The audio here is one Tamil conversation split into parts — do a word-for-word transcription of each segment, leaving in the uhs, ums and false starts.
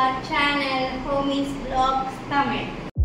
our channel Homies Vlogs Tamil.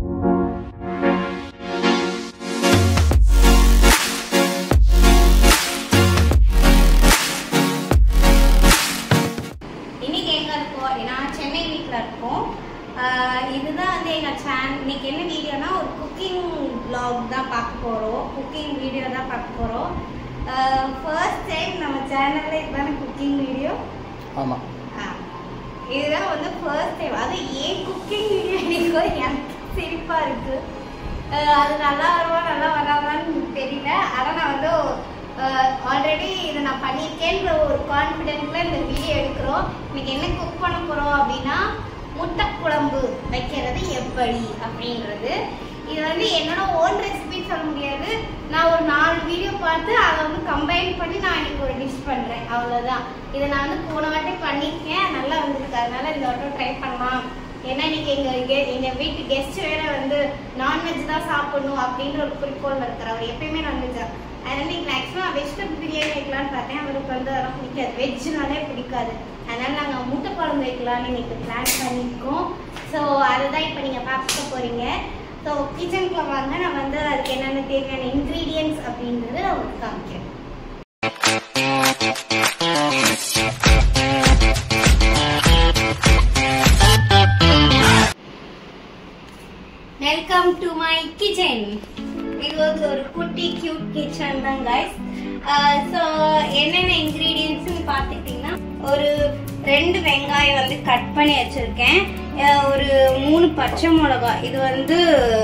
இன்னைக்கு எங்க இருக்கோம்? நான் சென்னை வீட்ல இருக்கோம். இதுதான் வந்து எங்க சேனல். இன்னைக்கு என்ன வீடியோனா ஒரு குக்கிங் vlog தான் பார்க்க போறோம். குக்கிங் வீடியோ தான் பார்க்க போறோம். ஃபர்ஸ்ட் டைம் நம்ம சேனல்ல இதுதான குக்கிங் வீடியோ. ஆமா. இதுதான் வந்து ஃபர்ஸ்ட் டைம். அது ஏன் குக்கிங் வீடியோ எடுக்கோ எனக்கு சிரிப்பா இருக்கு. அது நல்லா வருவா நல்லா வராதான்னு தெரியல. ஆனால் நான் வந்து ஆல்ரெடி இதை நான் பண்ணியிருக்கேன்ற ஒரு கான்ஃபிடென்ட்ல இந்த வீடியோ எடுக்கிறோம். இன்னைக்கு என்ன குக் பண்ண போறோம் அப்படின்னா முட்டை குழம்பு வைக்கிறது எப்படி அப்படின்றது. இது வந்து என்னோட ஓன் ரெசிபின்னு சொல்ல முடியாது. நான் ஒரு நாலு வீடியோ பார்த்து அதை வந்து கம்பைன் பண்ணி நான் எனக்கு ஒரு டிஷ் பண்ணுறேன், அவ்வளோதான். இதை நான் வந்து போன வாட்டி பண்ணியிருக்கேன், நல்லா வந்துருக்கு. அதனால இந்த வாட்டம் ட்ரை பண்ணலாம். ஏன்னா இன்னைக்கு எங்கள் கெ எங்கள் வீட்டு கெஸ்ட் வேற வந்து நான்வெஜ் தான் சாப்பிடணும் அப்படின்ற ஒரு குறிக்கோள் இருக்கிறவர். எப்பயுமே நான்வெஜ் தான். அதனால இன்னைக்கு மேக்ஸிமம் வெஜிடபிள் பிரியாணி வைக்கலான்னு பார்த்தேன். அவருக்கு வந்து அதெல்லாம் பிடிக்காது, வெஜ்னாலே பிடிக்காது. அதனால நாங்கள் முட்டை குழம்பு வைக்கலான்னு இன்னைக்கு பிளான் பண்ணியிருக்கோம். ஸோ அதுதான் இப்போ நீங்கள் பார்க்க போகிறீங்க. ஸோ கிச்சனுக்குள்ள வாங்க, நான் வந்து அதுக்கு என்னென்ன தேவையான இன்க்ரீடியன்ட்ஸ் அப்படின்றது நான் உங்களுக்கு காமிக்கிறேன். Welcome to my kitchen. இது வந்து ஒரு குட்டி கியூட் கிச்சன் தான் கைஸ். ஸோ என்னென்ன இன்க்ரீடியன்ட்ஸ்னு பார்த்துக்கிட்டிங்கன்னா, ஒரு ரெண்டு வெங்காயம் வந்து கட் பண்ணி வச்சுருக்கேன். ஒரு மூணு பச்சை மிளகா. இது வந்து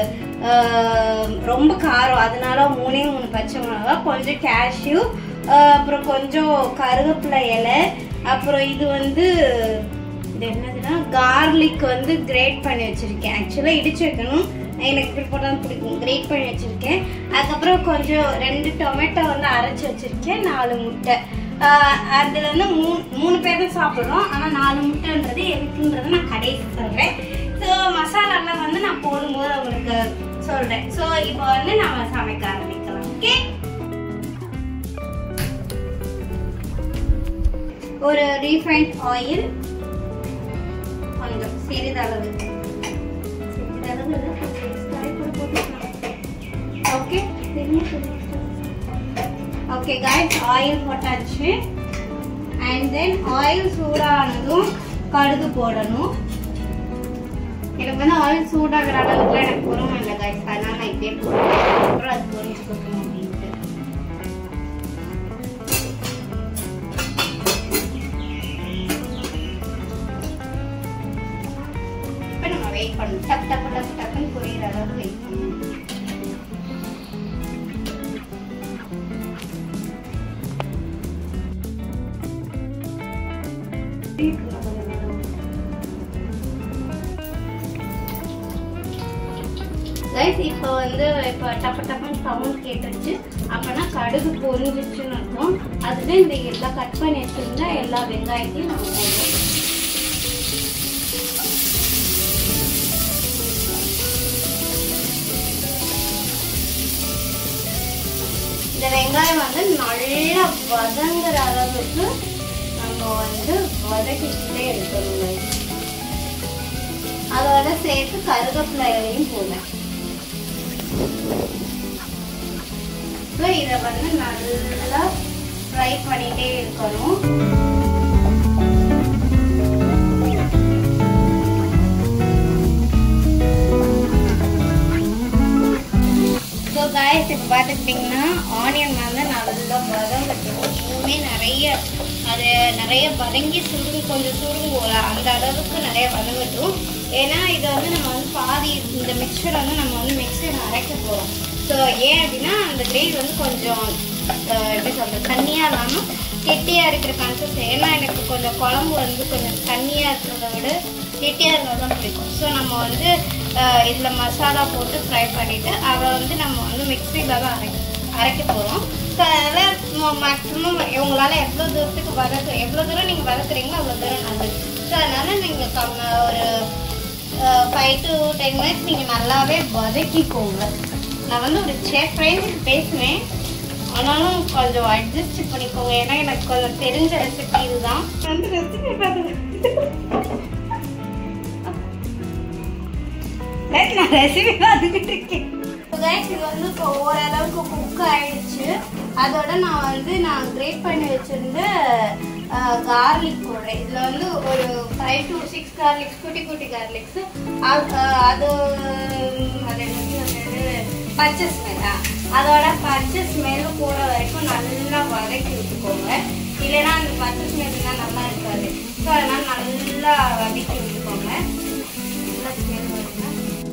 ரொம்ப காரம், அதனால மூணே மூணு பச்சை மிளகா, கொஞ்சம் கேஷ்யூ, அப்புறம் கொஞ்சம் கருவேப்பிலை இலை, அப்புறம் இது வந்து இது என்னதுன்னா கார்லிக் வந்து கிரேட் பண்ணி வச்சிருக்கேன். ஆக்சுவலாக இடிச்சு வைக்கணும், எனக்கு இப்படி போட்டால் பிடிக்கும். கிரேட் பண்ணி வச்சிருக்கேன். அதுக்கப்புறம் கொஞ்சம் ரெண்டு டொமேட்டோ வந்து அரைச்சி வச்சிருக்கேன். நாலு முட்டை. அதுல வந்து மூணு மூணு பேர் தான் சாப்பிட்றோம். ஆனால் நாலு முட்டைன்றது எதுக்குன்றதை நான் கடைசி சொல்கிறேன். ஸோ மசாலாலாம் வந்து நான் போடும்போது அவங்களுக்கு சொல்கிறேன். ஸோ இப்போ வந்து நம்ம சமைக்க ஆரம்பிக்கலாம். ஓகே, ஒரு ரீஃபைண்ட் ஆயில் கொஞ்சம் சிறிதளவு சிறிதளவு ஓகே ஓகே கைஸ், ஆயில் போட்டாச்சு. அண்ட் தென் ஆயில் சூடானதும் கடுகு போடணும். எனக்கு வந்து ஆயில் சூடாகிற அளவுக்குலாம் எனக்கு பொறுமை இல்லை கைஸ், அதனால நான் இப்படியே போடுறேன். அப்புறம் அது பொரிச்சு கொடுக்கணும் அப்படின்ட்டு. இப்போ நம்ம வெயிட் பண்ணணும். டக் டக்கு டக்கு டக்குன்னு புரியுற அளவுக்கு வெயிட் பண்ணணும். இப்போ வந்து இப்போ டப்பு டப்புன்னு சவுண்ட் கேட்டுருச்சு. அப்போனா கடுகு பொரிஞ்சிச்சுன்னு இருக்கும். அதுவே இந்த எல்லாம் கட் பண்ணி வச்சிருந்தா எல்லா வெங்காயத்தையும் நம்ம போடுவோம். இந்த வெங்காயம் வந்து நல்லா வதங்குற அளவுக்கு நம்ம வந்து வதக்கிட்டே இருக்கணும். அதோட சேர்த்து கருவேப்பிலையும் போடலாம். இதை வந்து நல்லா ஃப்ரை பண்ணிட்டே இருக்கணும். ஸோ காய்ஸ், இப்போ பார்த்துக்கிட்டிங்கன்னா ஆனியன் வந்து நல்லா வதங்கட்டும். இன்னுமே நிறைய அது நிறைய வதங்கி சுருங்கு கொஞ்சம் சுருங்குவோல அந்த அளவுக்கு நிறைய வதங்கட்டும். ஏன்னா இதை வந்து நம்ம வந்து பாதி இந்த மிக்சரை வந்து நம்ம வந்து மிக்சர் அரைக்க போகிறோம். ஸோ ஏன் அப்படின்னா அந்த கிரேவி வந்து கொஞ்சம் எப்படி சொல்கிறது, தண்ணியாக இல்லாமல் கெட்டியாக இருக்கிற கன்சிஸ்டன்சி. ஏன்னா எனக்கு கொஞ்சம் குழம்பு வந்து கொஞ்சம் தண்ணியாக இருக்கிறத விட கெட்டியாக இருக்கிறது தான் பிடிக்கும். ஸோ நம்ம வந்து இதில் மசாலா போட்டு ஃப்ரை பண்ணிவிட்டு அதை வந்து நம்ம வந்து மிக்சியில் தான் அரைக்க அரைக்க போகிறோம். ஸோ அதனால் மேக்ஸிமம் உங்களால் எவ்வளோ தூரத்துக்கு வதக்கு எவ்வளோ தூரம் நீங்கள் வதக்குறீங்களோ அவ்வளோ தூரம் நல்லது. ஸோ அதனால் நீங்கள் கம் ஒரு ஃபைவ் டு டென் மினிட்ஸ் நீங்கள் நல்லாவே வதக்கிக்கோங்க. நான் வந்து ஒரு செஃப் ரேஞ்சுக்கு பேசுவேன், ஆனாலும் கொஞ்சம் அட்ஜஸ்ட் பண்ணிக்கோங்க. ஏன்னா எனக்கு கொஞ்சம் தெரிஞ்ச ரெசிபி இதுதான். வந்து ரெசிபி பார்த்து நான் ரெசிபி பார்த்துக்கிட்டு இருக்கேன். இது வந்து இப்போ ஓரளவுக்கு குக் ஆயிடுச்சு. அதோட நான் வந்து நான் கிரேட் பண்ணி வச்சிருந்த கார்லிக் போடுறேன். இதுல வந்து ஒரு ஃபைவ் டு சிக்ஸ் கார்லிக்ஸ், குட்டி குட்டி கார்லிக்ஸ். அது அது பச்சை ஸ்மெல்லா, அதோட பச்சை ஸ்மெல்லு போற வரைக்கும் நல்லா வதக்கி விட்டுக்கோங்க. இல்லைன்னா அந்த பச்சை ஸ்மெல்லாம் நல்லா இருக்காது. ஸோ அதனால நல்லா வதக்கி விட்டுக்கோங்க. நல்லா ஸ்மெல் வருங்க.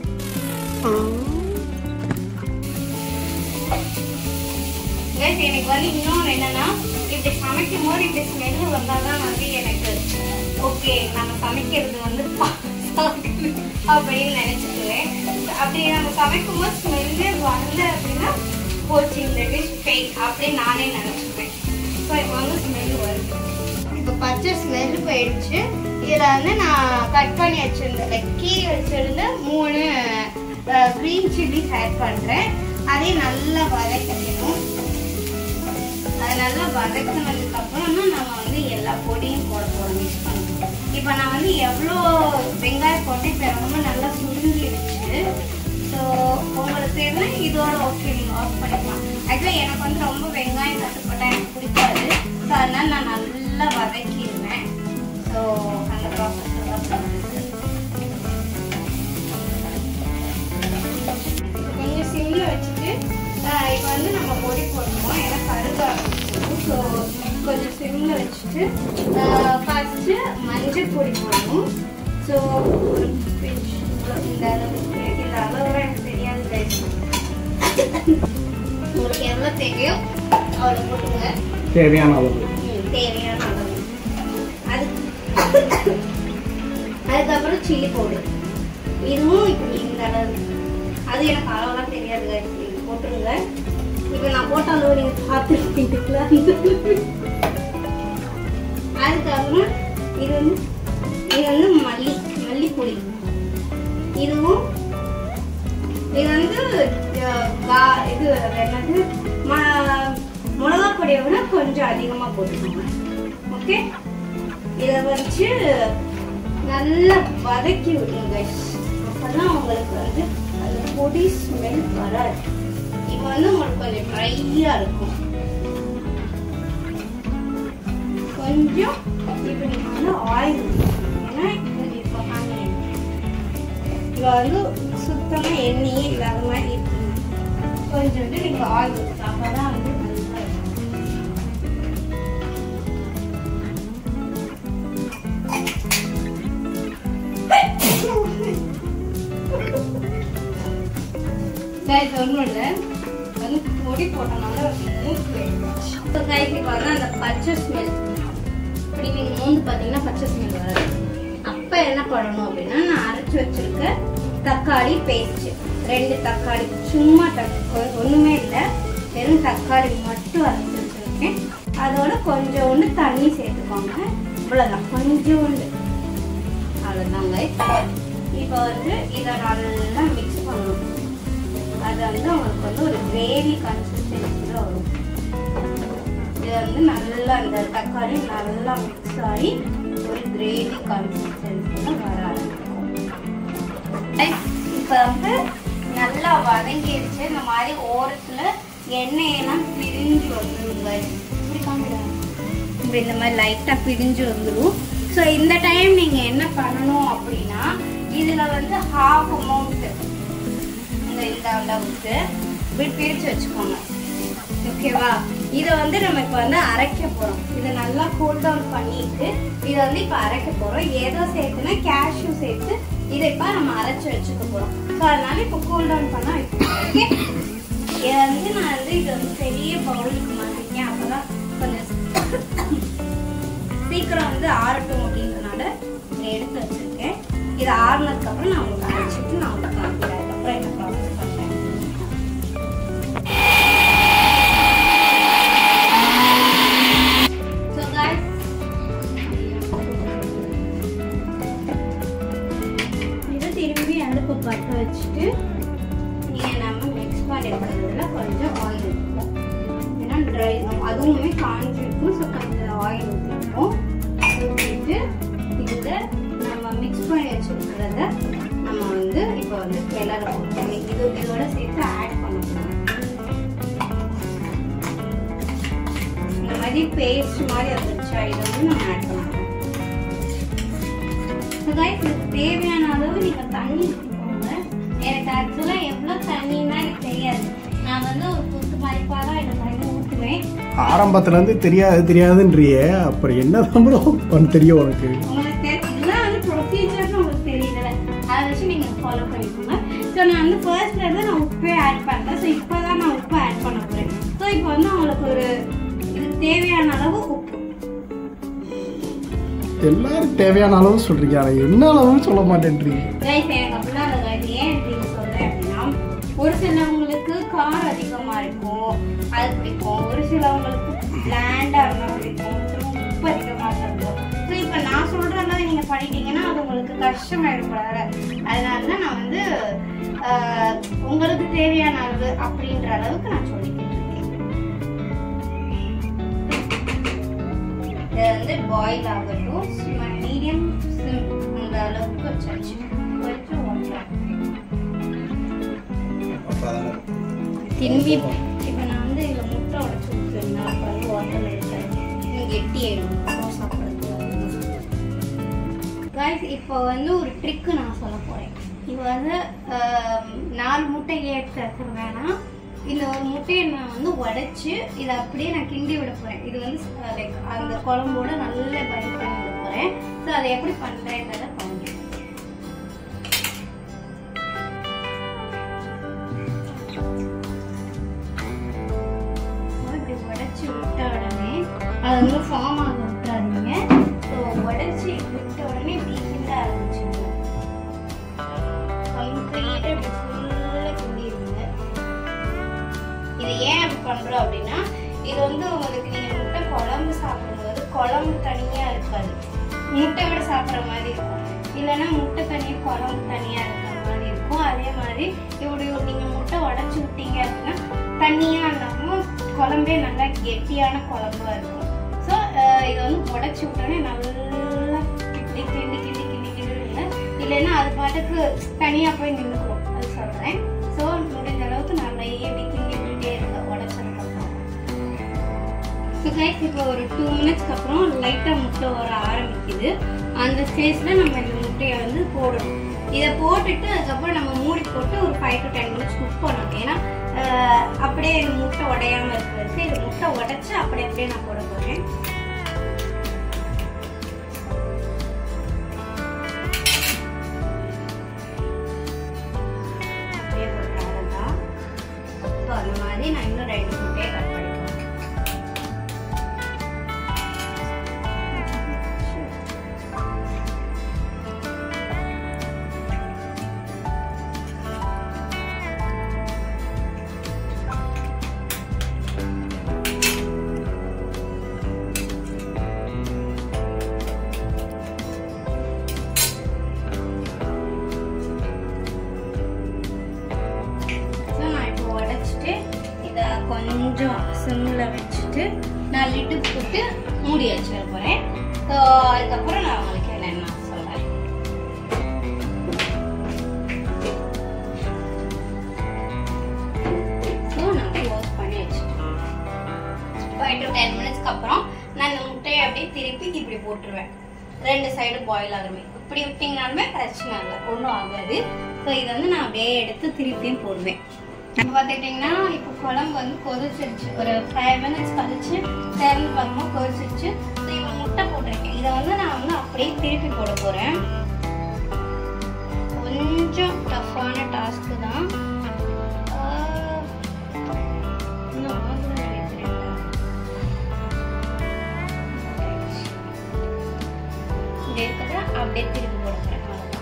எனக்கு வந்து இன்னொன்று என்னன்னா, இப்படி சமைக்கும் போது இப்படி ஸ்மெல்லு வந்தாதான் வந்து எனக்கு ஓகே நம்ம சமைக்கிறது வந்து அப்படின்னு நினைச்சுக்குவேன். அப்படி நம்ம சமைக்கும் போது ஸ்மெல்லு வரல அப்படின்னா போச்சு இந்த டிஷ் ஃபெயில் அப்படின்னு நானே நினைச்சுப்பேன். ஸோ இப்போ வந்து ஸ்மெல்லு வருது. இப்போ பச்சை ஸ்மெல்லு போயிடுச்சு. இதில் வந்து நான் கட் பண்ணி வச்சிருந்தேன், லைக் கீரை வச்சிருந்த மூணு க்ரீன் சில்லிஸ் ஆட் பண்ணுறேன். அதையும் நல்லா வதக்கணும். அது நல்லா வதக்கினதுக்கு அப்புறம் தான் நம்ம வந்து எல்லா பொடியும் போட போகிறோம், மிக்ஸ் பண்ணணும். இப்போ நான் வந்து எவ்வளோ வெங்காயம் போட்டு இப்போ ரொம்ப நல்லா சுருங்கிடுச்சு. ஸோ உங்களுக்கு தெரியும் இதோட ஓகே நீங்கள் ஆஃப் பண்ணிக்கலாம். ஆக்சுவலாக எனக்கு வந்து ரொம்ப வெங்காயம் கட்டுப்பட்டால் எனக்கு பிடிக்காது. ஸோ அதனால் நான் நல்லா வதக்கிடுவேன். ஸோ அந்த ப்ராசஸ் தான் பண்ணுறது. கொஞ்சம் சிம்மில் வச்சுட்டு இப்போ வந்து நம்ம பொடி போடுவோம். ஏன்னா கருக ஆரம்பிச்சிடும். ஸோ கொஞ்சம் சிம்மில் வச்சுட்டு ஃபஸ்ட்டு மஞ்சள் பொடி போடணும். ஸோ ஒரு இந்த அளவுக்கு, இந்த அளவுலாம் எனக்கு தெரியாது. உங்களுக்கு எவ்வளோ தேவையோ அவ்வளோ போட்டுங்க. தேவையான அளவு தேவையான அளவு. அது அதுக்கப்புறம் சில்லி பவுடர், இதுவும் இப்படி இந்த அளவு. அது எனக்கு அளவெல்லாம் தெரியாது, நீங்கள் போட்டுருங்க. இப்போ நான் போட்ட அளவு நீங்கள் பார்த்துருப்பீங்களா? அதுக்கப்புறம் இது வந்து இது வந்து மல்லி மல்லிப்பொடி. இதுவும் இது வந்து இது என்னது மிளகா பொடியை விட கொஞ்சம் அதிகமாக போட்டுக்கோங்க. ஓகே, இதை வச்சு நல்லா வதக்கி விடுங்க. அப்போதான் உங்களுக்கு வந்து அந்த பொடி ஸ்மெல் வராது. இப்போ வந்து உங்களுக்கு கொஞ்சம் ட்ரையாக இருக்கும். கொஞ்சம் இப்போ நீங்கள் வந்து ஆயில், ஏன்னா இப்போ இப்போ வந்து சுத்தமாக எண்ணெயே இல்லாத மாதிரி இருக்குங்க. கொஞ்சோண்டு நீங்கள் ஆயில் ஊற்றுங்க. அப்போ தான் வந்து நல்லா இருக்கும். ஒன்றும் இல்லை, வந்து பொடி போட்டனால மூக்கு இப்போ கைக்கு வந்து அந்த பச்சை ஸ்மெல் இப்படி நீங்கள் மூந்து பார்த்தீங்கன்னா பச்சை ஸ்மெல் வராது. அப்போ என்ன பண்ணணும் அப்படின்னா, நான் அரைச்சி வச்சிருக்க தக்காளி பேஸ்ட், ரெண்டு தக்காளி சும்மா தக்காளி ஒன்றுமே இல்லை, வெறும் தக்காளி மட்டும் அரைச்சி வச்சிருக்கேன். அதோட கொஞ்சோண்டு தண்ணி சேர்த்துக்கோங்க. இவ்வளோதான், கொஞ்சோண்டு, அவ்வளோதாங்க. இப்போ வந்து இதை நல்லா மிக்ஸ் பண்ணணும். அது வந்து உங்களுக்கு வந்து ஒரு கிரேவி கன்சிஸ்டன்சியில் வரும். இது வந்து நல்லா அந்த தக்காளி நல்லா மிக்ஸ் ஆகி ஒரு கிரேவி கன்சிஸ்டன்சியில் வர ஆரம்பிக்கும். இப்போ வந்து நல்லா வதங்கிடுச்சு. இந்த மாதிரி ஓரத்தில் எண்ணெயெல்லாம் பிரிஞ்சு வந்துடுங்க. இப்படி காமிக்கலாம், இப்படி இந்த மாதிரி லைட்டாக பிரிஞ்சு வந்துடும். ஸோ இந்த டைம் நீங்கள் என்ன பண்ணணும் அப்படின்னா, இதில் வந்து ஹாஃப் அமௌண்ட்டு இந்த அளவுக்கு இப்படி பிரித்து வச்சுக்கோங்க. ஓகேவா? இதை வந்து நம்ம இப்போ வந்து அரைக்க போகிறோம். இதை நல்லா கூல் டவுன் பண்ணிட்டு இதை வந்து இப்போ அரைக்க போகிறோம். ஏதோ சேர்த்துனா கேஷ்யூ சேர்த்து இதை இப்போ நம்ம அரைச்சி வச்சுக்க போகிறோம். ஸோ அதனால இப்போ கூல் டவுன் பண்ணால் ஓகே. இதை வந்து நான் வந்து இது வந்து பெரிய பவுலுக்கு மாற்றிருக்கேன். அப்போ தான் கொஞ்சம் சீக்கிரம் வந்து ஆறட்டும் அப்படின்றனால இதை எடுத்து வச்சுருக்கேன். இதை ஆறுனதுக்கப்புறம் நான் உங்களுக்கு அரைச்சிட்டு நான் உங்களுக்கு காமிக்கிறேன். அதுக்கப்புறம் என்ன ப்ராசஸ் பண்ணுறேன். ஸோ காய்ஸ், இதை திரும்பி அடுப்பு பற்ற வச்சுட்டு நீங்கள் நம்ம மிக்ஸ் பண்ணிடுறதுல கொஞ்சம் ஆயில் இருக்கும். ஏன்னா ட்ரை அதுவுமே காஞ்சிருக்கும். ஸோ கொஞ்சம் ஆயில் ஊற்றிருக்கோம். ஊற்றிட்டு இதில் நம்ம மிக்ஸ் பண்ணி வச்சுருக்கிறத நம்ம நம்ம வந்து இப்போ வந்து கிளற போகிறோம். இது இதோட சேர்த்து ஆட் பண்ணணும். இந்த மாதிரி பேஸ்ட் மாதிரி வந்துருச்சா, இதை வந்து நம்ம ஆட் பண்ணணும். ஸோ கைஸ் இதுக்கு தேவையான அளவு நீங்கள் தண்ணி ஊற்றிக்கோங்க. எனக்கு ஆக்சுவலாக எவ்வளோ தண்ணின்னா எனக்கு தெரியாது. நான் வந்து ஒரு புத்து மதிப்பாக தான் எனக்கு தண்ணி ஊற்றுவேன். ஆரம்பத்துலேருந்து தெரியாது தெரியாதுன்றியே, அப்புறம் என்ன தான் தெரியும் உனக்கு? உங்களுக்கு இதெல்லாம் வந்து ப்ரொசீஜர்னு உங்களுக்கு தெரியல, அதை வச்சு நீங்கள் ஃபாலோ பண்ணிக்கோங்க. ஸோ நான் வந்து ஃபர்ஸ்ட்ல இருந்து நான் உப்பே ஆட் பண்ணுறேன். ஸோ இப்போ தான் நான் உப்பு ஆட் பண்ண போகிறேன். ஸோ இப்போ வந்து உங்களுக்கு ஒரு இதுக்கு தேவையான அளவு உப்பு. எல்லாரும் தேவையான அளவு சொல்றீங்க, ஆனால் என்ன அளவுன்னு சொல்ல மாட்டேன்றீங்க. கைஸ் எனக்கு அப்படிலாம் இல்லை கைஸ். ஏன் அப்படின்னு சொல்கிறேன் அப்படின்னா, ஒரு சிலவங்களுக்கு காரம் அதிகமாக இருக்கும், அது பிடிக்கும். ஒரு சிலவங்களுக்கு பிளாண்டாக இருந்தால் பிடிக்கும், உப்பு அதிகமாக இருக்கும். ஸோ இப்போ நான் சொல்கிற அளவு நீங்கள் பண்ணிட்டீங்கன்னா அது உங்களுக்கு கஷ்டமாயிடக்கூடாது. அதனால தான் நான் வந்து உங்களுக்கு தேவையான அளவு அப்படின்ற அளவுக்கு நான் சொல்லிக்கிட்டு இருக்கேன். இது வந்து பாயில் ஆகட்டும். மீடியம் சிம் அந்த அளவுக்கு வச்சாச்சு. கொஞ்சம் வாட்டர் திரும்பி இப்போ நான் வந்து இதில் முட்டை உடச்சி ஊற்றுறேன்னா அப்போ வந்து வாட்டர் எடுத்தேன். கெட்டி ஆகிடும் சாப்பிட்றது. கைஸ் இப்போ வந்து ஒரு ட்ரிக்கு நான் சொல்ல போகிறேன். இப்போ வந்து நாலு முட்டையை எடுத்து வைக்கிற வேணாம். இந்த ஒரு முட்டையை நான் வந்து உடைச்சி இதை அப்படியே நான் கிண்டி விட போகிறேன். இது வந்து லைக் அந்த குழம்போட நல்லா பைண்ட் பண்ணி விட போகிறேன். ஸோ அதை எப்படி பண்ணுறேன்றதை பாருங்க. இப்படி உடைச்சி விட்ட உடனே அது வந்து ஃபார்ம் ஆக விட்டுறாதீங்க. ஸோ உடைச்சி விட்ட உடனே இப்படி கிண்ட ஆரம்பிச்சுங்க. கம்ப்ளீட்டாக இப்படி ஃபுல்லாக கிண்டிடுங்க. இது ஏன் அப்படி பண்ணுறோம் அப்படின்னா, இது வந்து உங்களுக்கு நீங்கள் முட்டை குழம்பு சாப்பிடும்போது குழம்பு தனியாக இருக்காது, முட்டை விட சாப்பிட்ற மாதிரி இருக்கும். இல்லைன்னா முட்டை தனியாக குழம்பு தனியாக இருக்கிற மாதிரி இருக்கும். அதே மாதிரி இப்படி நீங்கள் முட்டை உடச்சி விட்டீங்க அப்படின்னா தண்ணியாக இல்லாமல் குழம்பே நல்லா கெட்டியான குழம்பா இருக்கும். ஸோ இதை வந்து உடச்சி விட்டோன்னே நல்லா கிண்டி கிண்டி கிண்டி கிண்டி கிண்டிடுங்க. இல்லைன்னா அது பாட்டுக்கு தனியாக போய் நின்றுக்கும். அது சொல்கிறேன். ஸோ முடிஞ்ச அளவுக்கு நல்லா எப்படி கிண்டி விட்டுட்டே இருக்க உடச்சதுக்கப்புறம். ஸோ கைஸ் இப்போ ஒரு டூ மினிட்ஸ்க்கு அப்புறம் லைட்டாக முட்டை வர ஆரம்பிக்குது. அந்த ஸ்டேஜில் நம்ம இந்த முட்டையை வந்து போடணும். இதை போட்டுட்டு அதுக்கப்புறம் நம்ம மூடி போட்டு ஒரு five to ten minutes cook பண்ணணும். ஏன்னா அப்படியே இந்த முட்டை உடையாமல் இருக்கிறதுக்கு இது முட்டை உடைச்சு அப்படியே அப்படியே நான் போட போகிறேன். அப்படியே போட்டாதான். ஸோ அந்த மாதிரி நான் இன்னும் ரெண்டு முட்டையை கட் பண்ணிக்கிறேன். கொஞ்சம் சிம்மில் வச்சுட்டு நான் லிட்டு போட்டு மூடி வச்சிட போகிறேன். ஸோ அதுக்கப்புறம் நான் உங்களுக்கு என்னென்ன சொல்கிறேன். ஸோ நான் க்ளோஸ் பண்ணி வச்சுட்டேன். ஃபைவ் டு டென் மினிட்ஸ்க்கு அப்புறம் நான் இந்த முட்டையை அப்படியே திருப்பி இப்படி போட்டுருவேன். ரெண்டு சைடு பாயில் ஆகுமே. இப்படி விட்டிங்கனாலுமே பிரச்சனை இல்லை, ஒன்றும் ஆகாது. ஸோ இதை வந்து நான் அப்படியே எடுத்து திருப்பியும் போடுவேன். இப்போ பார்த்துக்கிட்டிங்கன்னா இப்போ குழம்பு வந்து கொதிச்சிருச்சு. ஒரு ஃபைவ் மினிட்ஸ் கழிச்சு திறந்து பார்க்கும்போது கொதிச்சிருச்சு. ஸோ இப்போ முட்டை போட்டிருக்கேன். இதை வந்து நான் வந்து அப்படியே திருப்பி போட போகிறேன். கொஞ்சம் டஃப்பான டாஸ்க்கு தான். அப்படியே திருப்பி போட போகிறேன்.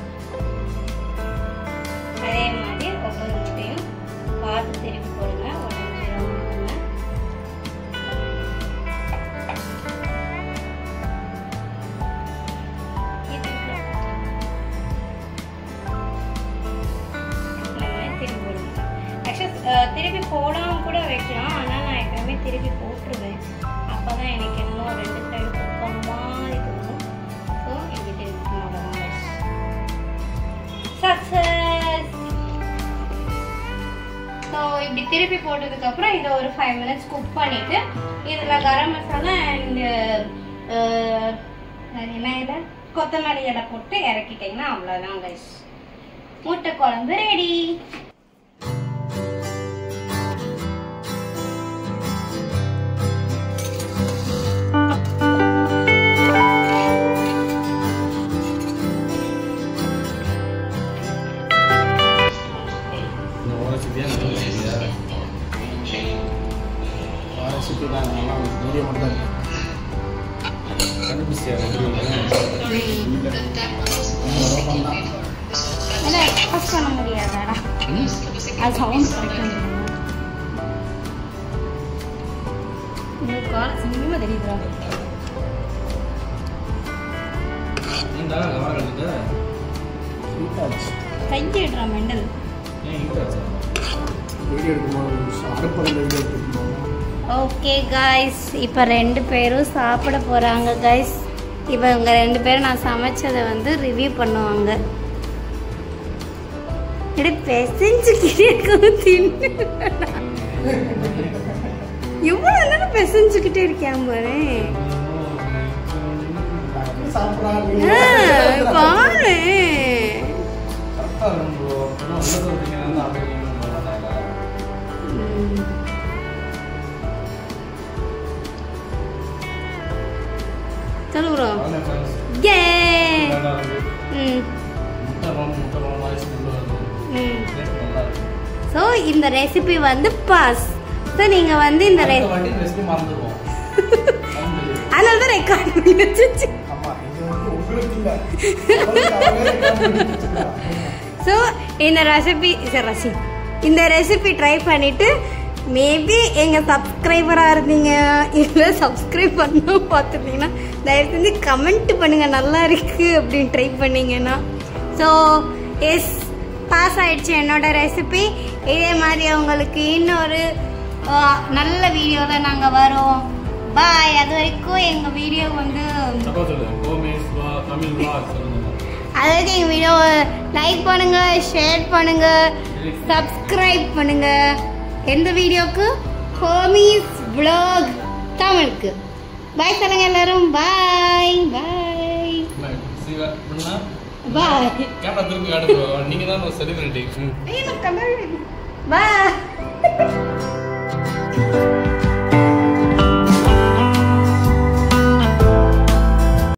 அதே மாதிரி ஒவ்வொரு முட்டையும் பார்த்து திருப்பி போடுங்க. உடஞ்சிடாம திருப்பி போடுங்க. ஆக்சுவலா திருப்பி போடாம கூட வைக்கலாம். ஆனால் நான் எப்பவுமே திருப்பி போட்டுருவேன். அப்போதான் எனக்கு இன்னும் ரெண்டு சைடு குக் மாதிரி தோணும். ஸோ இப்படி திருப்பி போடலாம். சக்ஸஸ். இப்படி திருப்பி போட்டதுக்கு அப்புறம் இதை ஒரு ஃபைவ் மினிட்ஸ் குக் பண்ணிட்டு இதுல கரம் மசாலா அண்ட் என்ன இலை கொத்தமல்லி இலை போட்டு இறக்கிட்டீங்கன்னா அவ்வளவுதான் கைஸ், முட்டை குழம்பு ரெடி. பண்ண முடியாதாடா அது சவுண்ட் சினிமா தெரியுதுடா. கையிடுறா மெண்டல். ஓகே காய்ஸ், இப்போ ரெண்டு பேரும் சாப்பிட போறாங்க காய்ஸ். இப்போ இவங்க ரெண்டு பேரும் நான் சமைச்சதை வந்து ரிவ்யூ பண்ணுவாங்க. இப்படி பெசஞ்சுக்கிட்டே இருக்கும் தின்னு எவ்வளோ நேரம் பெசஞ்சுக்கிட்டே இருக்கேன் பாரு. பாரு चलो ये ஸோ இந்த ரெசிபி வந்து பாஸ். ஸோ நீங்கள் வந்து இந்த ரெசிபி அதனால தான் ரெக்கார்ட் பண்ணி வச்சு. ஸோ இந்த ரெசிபி ரசி இந்த ரெசிபி ட்ரை பண்ணிட்டு மேபி எங்கள் சப்ஸ்கிரைபராக இருந்தீங்க இல்லை சப்ஸ்கிரைப் பண்ண பார்த்துருந்தீங்கன்னா தயவு செஞ்சு கமெண்ட் பண்ணுங்கள் நல்லா இருக்கு அப்படின்னு ட்ரை பண்ணிங்கன்னா. ஸோ எஸ் பாஸ் ஆயிடுச்சு என்னோட ரெசிபி. இதே மாதிரி உங்களுக்கு இன்னொரு நல்ல வீடியோவில் நாங்கள் வரோம். பாய். அது வரைக்கும் எங்கள் வீடியோ வந்து அதாவது எங்கள் வீடியோவை லைக் பண்ணுங்கள், ஷேர் பண்ணுங்கள், சப்ஸ்கிரைப் பண்ணுங்கள். எந்த வீடியோக்கு? ஹோமிஸ் vlog தமிழுக்கு. பாய் சொல்லுங்க எல்லாரும். பாய் பாய் பாய். கேமரா திருப்பி காட்டுங்க. நீங்க தான் செலிபிரிட்டி. பாய்.